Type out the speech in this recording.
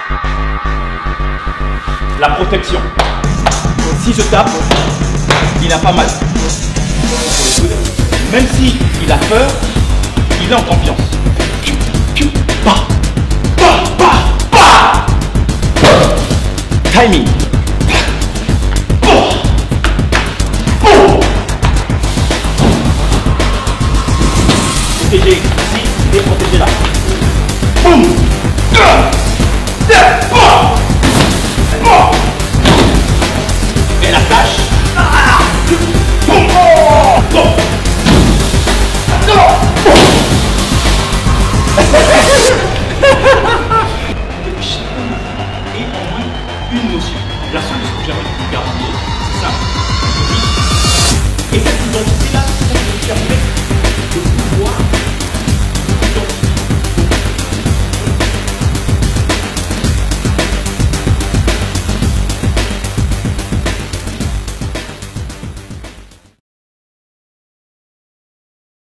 La protection. Si je tape, il n'a pas mal. Pour les coudes. Même si il a peur, il est en confiance. Bah, bah, bah, bah. Timing. Protéger ici et protéger là. Boum. Et la tâche. Et au moins une notion.